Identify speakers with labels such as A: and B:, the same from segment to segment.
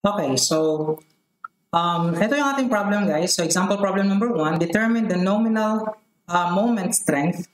A: Okay, so ito yung ating problem, guys. So example problem number 1, determine the nominal moment strength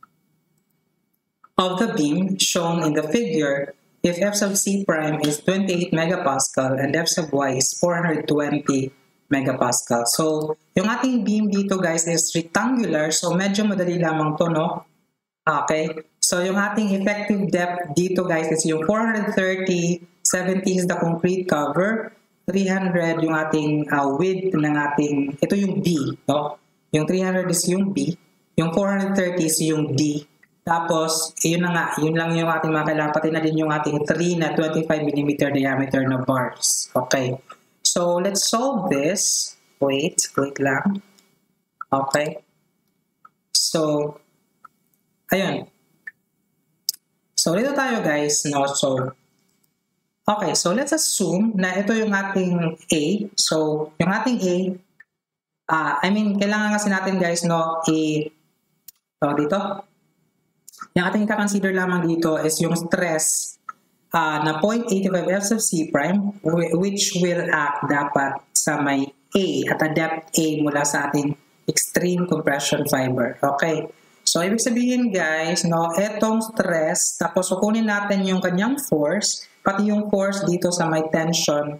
A: of the beam shown in the figure if f sub c prime is 28 megapascal and f sub y is 420 megapascal. So yung ating beam dito, guys, is rectangular. So medyo madali lamang to, no? Okay. So yung ating effective depth dito, guys, is yung 430, 70 is the concrete cover, 300 yung ating width ng ating, ito yung B, no? Yung 300 is yung B, yung 430 is yung D. Tapos, yun na nga, yun lang yung ating mga kailangan, pati na din yung ating 3 na 25mm diameter na bars. Okay. So, let's solve this. Wait lang. Okay. So, ayun. So, dito tayo, guys, no? So, okay, so let's assume na ito yung ating A. So, yung ating A, kailangan kasi natin, guys, no, dito, yung ating i-consider lamang dito is yung stress na 0.85 F sub C prime, which will act dapat sa may A, at a depth A mula sa ating extreme compression fiber. Okay. So, ibig sabihin, guys, no, etong stress, tapos kukunin natin yung kanyang force, pati yung force dito sa may tension,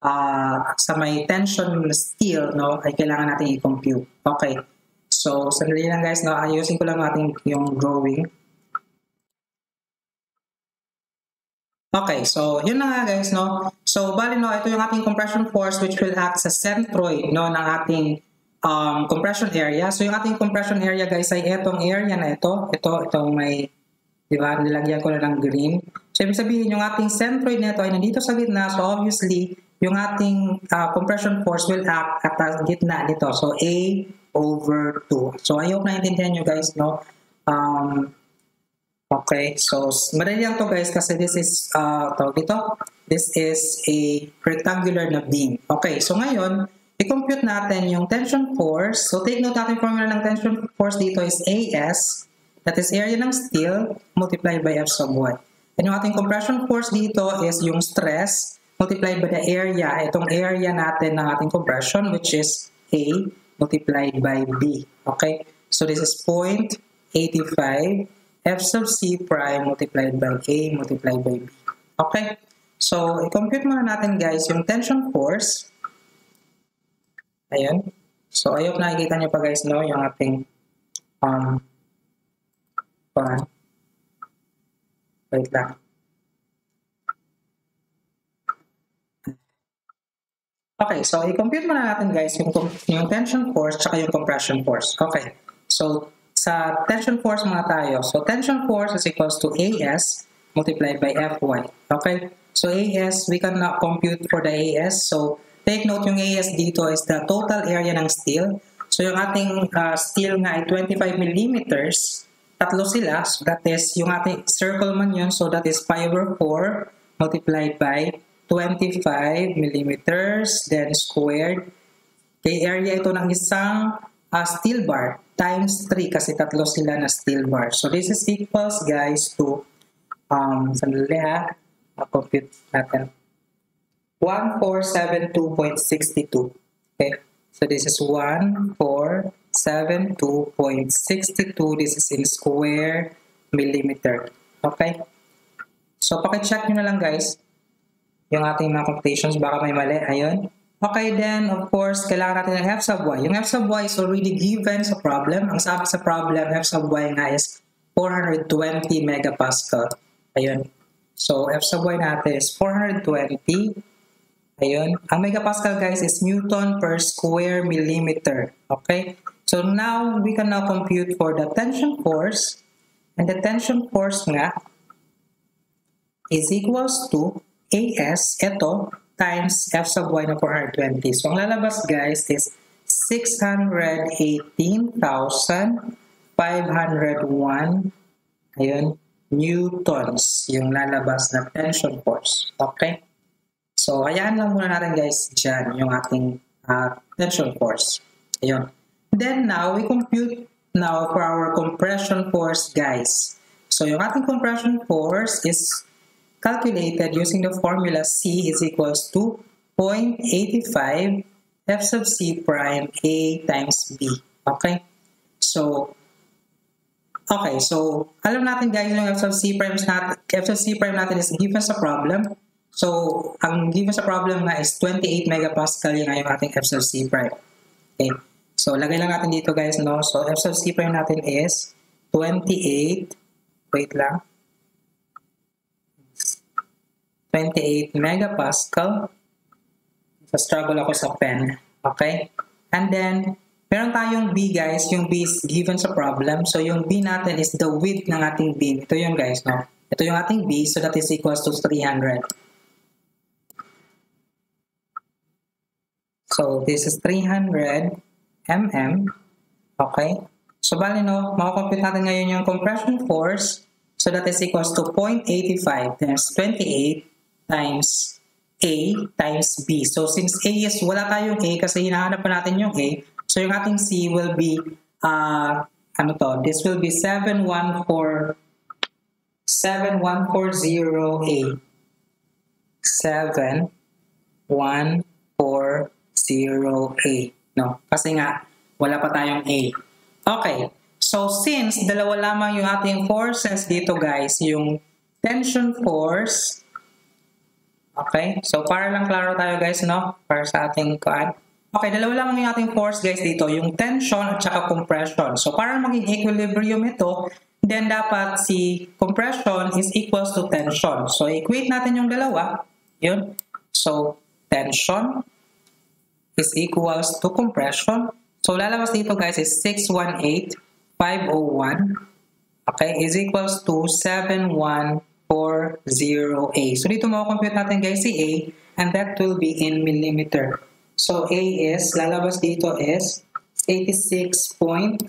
A: steel, no, ay kailangan natin i-compute. Okay. So, sandali lang, guys, no, ayusin ko lang natin yung drawing. Okay, so yun na nga, guys, no. So, bali, no, ito yung ating compression force which will act sa centroid, no, ng ating compression area. So, yung ating compression area, guys, ay etong area na itong may, di ba, nilagyan ko na ng green. So, ibig sabihin, yung ating centroid na ito ay nandito sa gitna. So, obviously, yung ating compression force will act at the gitna nito. So, A over 2. So, I hope naintindihan nyo, guys, no? Okay, so, madali lang to, guys, kasi this is, this is a rectangular na beam. Okay, so ngayon, i-compute natin yung tension force. So, take note natin formula ng tension force dito is AS, that is area ng steel, multiplied by F sub Y. And yung ating compression force dito is yung stress, multiplied by the area, itong area natin ng ating compression, which is A, multiplied by B. Okay? So, this is 0.85 F sub C prime multiplied by A multiplied by B. Okay? So, i-compute muna natin, guys, yung tension force. Ayan. So, I hope nakikita nyo pa, guys, no, yung ating wait lang. Okay, so i-compute muna natin, guys, yung tension force tsaka yung compression force. Okay. So, sa tension force muna tayo. So, tension force is equals to AS multiplied by Fy. Okay? So, AS, we cannot compute for the AS. So, take note yung AS dito is the total area ng steel. So, yung ating steel nga ay 25 millimeters. Tatlo sila. So, that is, yung ating circle man yun. So, that is pi over 4 multiplied by 25 millimeters, then squared. Kay area ito ng isang steel bar times 3 kasi tatlo sila na steel bar. So, this is equals, guys, to, sandali ha, compute natin, 1472.62. Okay? So, this is 1472.62. This is in square millimeter. Okay? So, pakicheck nyo na lang, guys, yung ating mga computations. Baka may mali. Ayun. Okay, then, of course, kailangan natin ng F sub Y. Yung F sub Y is already given sa problem. Ang sabi sa problem, F sub Y nga is 420 megapascal. Ayun. So, F sub Y natin is 420. Ayun. Ang megapascal, guys, is Newton per square millimeter. Okay? So, now, we can now compute for the tension force. And the tension force nga is equals to AS, ito, times F sub Y na 420. So, ang lalabas, guys, is 618,501 ayun, newtons yung lalabas na tension force. Okay? So, hayaan lang muna natin, guys, dyan yung ating tension force. Ayun. Then, now, we compute now for our compression force, guys. So, yung ating compression force is calculated using the formula C is equals to 0.85 f sub c prime a times b. Okay? So, alam natin guys yung f sub c prime natin is given sa problem. So, ang given sa problem nga is 28 megapascal yung ating f sub c prime. Okay? So, lagay lang natin dito guys, no? So, f sub c prime natin is 28, wait lang, 28 megapascal. Struggle ako sa pen. Okay? And then, meron tayong B guys. Yung B is given sa problem. So, yung B natin is the width ng ating beam. Ito yung guys, no? Ito yung ating B. So, that is equals to 300. So, this is 300 mm. Okay? So, bali, no? Makakompute natin ngayon yung compression force. So, that is equals to 0.85 times 28 times A times B. So, since A is wala tayong A kasi hinahanap pa natin yung A, so yung ating C will be, this will be 7140A. 7140A. No? Kasi nga, wala pa tayong A. Okay. So, since dalawa lamang yung ating forces dito guys, yung tension force. Okay, so para lang klaro tayo guys, no? Para sa ating kuan. Okay, dalawa lang yung ating force guys dito, yung tension at saka compression. So para maging equilibrium ito, then dapat si compression is equals to tension. So equate natin yung dalawa, yun. So tension is equals to compression. So lalabas dito guys is 618,501, okay, is equals to 7140A. So dito makakompute natin guys si A, and that will be in millimeter. So A is, lalabas dito is 86.62.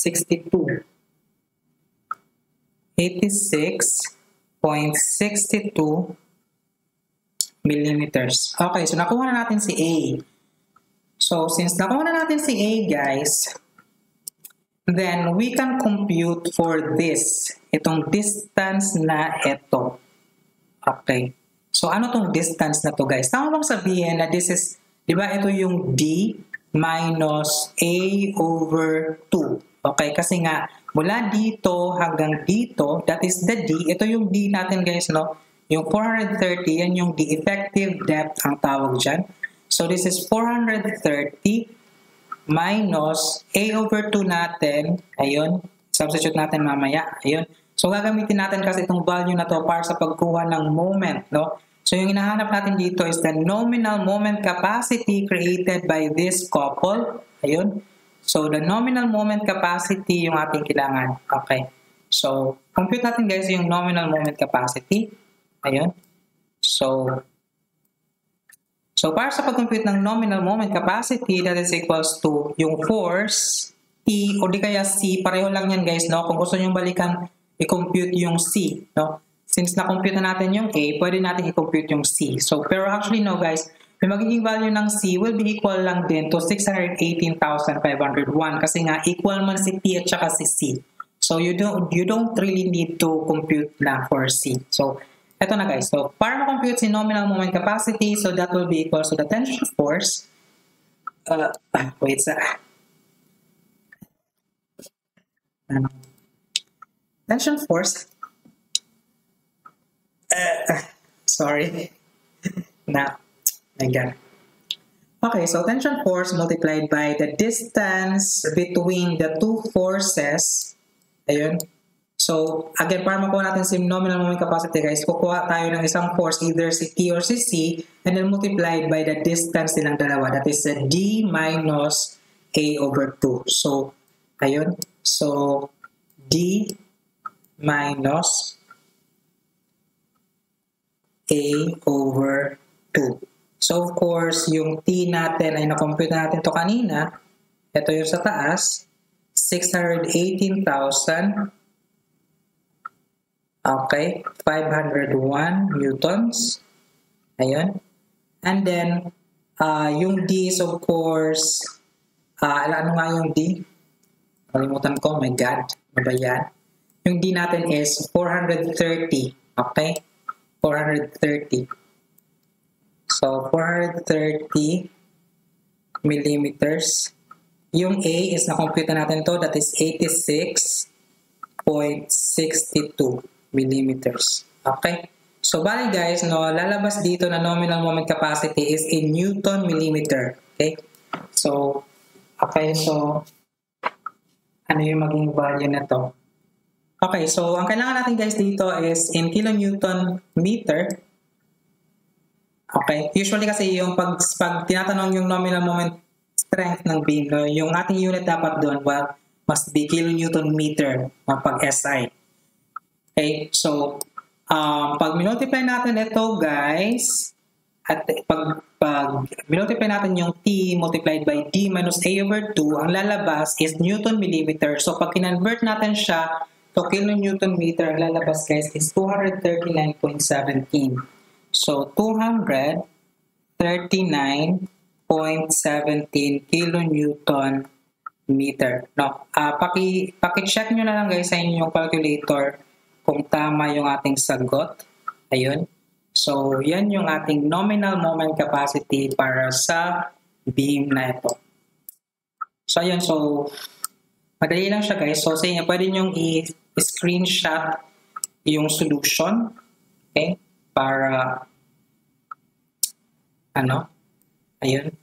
A: 86.62 millimeters. Okay, so nakuha na natin si A. So since nakuha na natin si A guys, then we can compute for this, itong distance na ito. Okay. So ano tong distance na to guys? Tama bang sabihin na this is, di ba ito yung D minus A over 2. Okay, kasi nga mula dito hanggang dito, that is the D. Ito yung D natin guys, no? Yung 430, yan yung D, effective depth ang tawag dyan. So this is 430 minus A over 2 natin, ayun, substitute natin mamaya, ayun. So gagamitin natin kasi itong value na to para sa pagkuha ng moment, no? So yung hinahanap natin dito is the nominal moment capacity created by this couple, ayun. So the nominal moment capacity yung ating kailangan, okay. So compute natin guys yung nominal moment capacity, ayun. So, para sa pag-compute ng nominal moment capacity, that is equals to yung force, T, o di kaya C, pareho lang yan guys, no? Kung gusto nyo balikan, i-compute yung C, no? Since na-compute na natin yung A, pwede natin i-compute yung C. So, pero actually, no guys, yung magiging value ng C will be equal lang din to 618,501 kasi nga equal man si T at saka si C. So, you don't really need to compute na for C. So, ito na guys. So, para ma-compute si nominal moment capacity, so that will be equal to the tension force. Tension force. Sorry. Now, again. Okay, so tension force multiplied by the distance between the two forces. Ayun. So, again, para makuha natin si nominal moment capacity, guys, kukuha tayo ng isang force, either si T or si C, and then multiplied by the distance nilang dalawa. That is D minus A over 2. So, ayun. So, D minus A over 2. So, of course, yung T natin ay na-compute natin to kanina. Ito yung sa taas. 618,000. Okay, 501 newtons. Ayun. And then, yung D is of course, ano nga yung D? Kalimutan ko, my God. Ano ba yan? Yung D natin is 430. Okay? 430. So, 430 millimeters. Yung A is na-compute natin to, that is 86.62 millimeters. Okay? So, bali guys, no, lalabas dito na nominal moment capacity is in Newton millimeter. Okay? So, okay, so, ano yung maging value na to? Okay, so, ang kailangan natin guys dito is in kilonewton meter. Okay? Usually kasi yung pag tinatanong yung nominal moment strength ng beam, no, yung ating unit dapat doon, well, must be kilonewton meter pag SI. Okay? So, pag minultiply natin ito guys, at pag minultiply natin yung T multiplied by D minus A over 2, ang lalabas is Newton millimeter. So pag kinonvert natin siya to kilonewton meter, ang lalabas guys is 239.17. So 239.17 kilonewton meter. No, paki-check nyo na lang guys sa inyong calculator kung tama yung ating sagot. Ayun. So, yan yung ating nominal moment capacity para sa beam na ito. So, ayun. So, madali lang siya guys. So, sa inyo, pwede nyo i-screenshot yung solution. Okay? Para, ayun.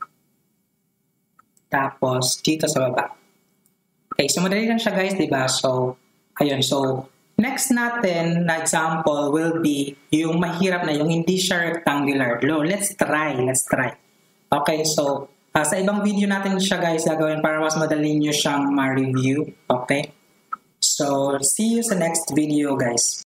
A: Tapos, dito sa baba. Okay, so madali lang siya guys, diba? So, ayun. So, next natin na example will be yung mahirap na, yung hindi siya rectangular. Let's try. Okay, so sa ibang video natin siya guys gagawin para mas madali nyo siyang ma-review. Okay? So, see you sa next video guys.